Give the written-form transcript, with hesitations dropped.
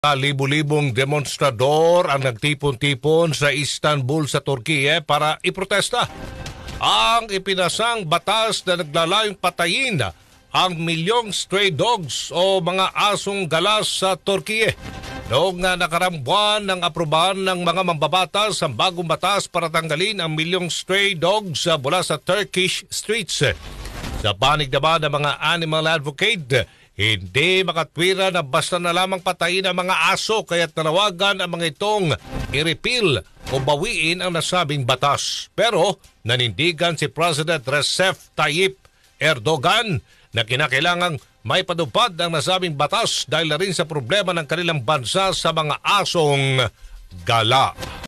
Libu-libong demonstrador ang nagtipon-tipon sa Istanbul sa Turkiye para iprotesta ang ipinasang batas na naglalayong patayin ang milyong stray dogs o mga asong galas sa Turkiye. Noong nakarang buwan ng aprobahan ng mga mambabatas ang bagong batas para tanggalin ang milyong stray dogs mula sa Turkish streets. Sa panig naman ng mga animal advocate, hindi makatwira na basta na lamang patayin ang mga aso kaya't nanawagan ang mga itong i-repeal o bawiin ang nasabing batas. Pero nanindigan si President Recep Tayyip Erdogan na kinakailangang may patupad ang nasabing batas dahil na rin sa problema ng kanilang bansa sa mga asong gala.